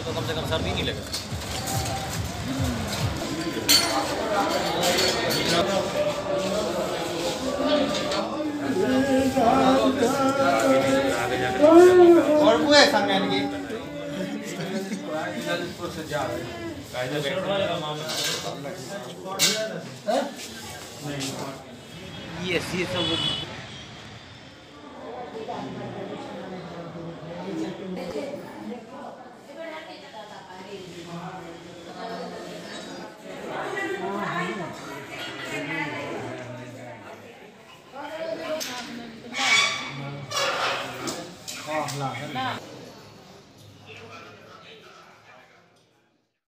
तो कम से कम सर्दी नहीं लगे। और वो है सामने की ये सब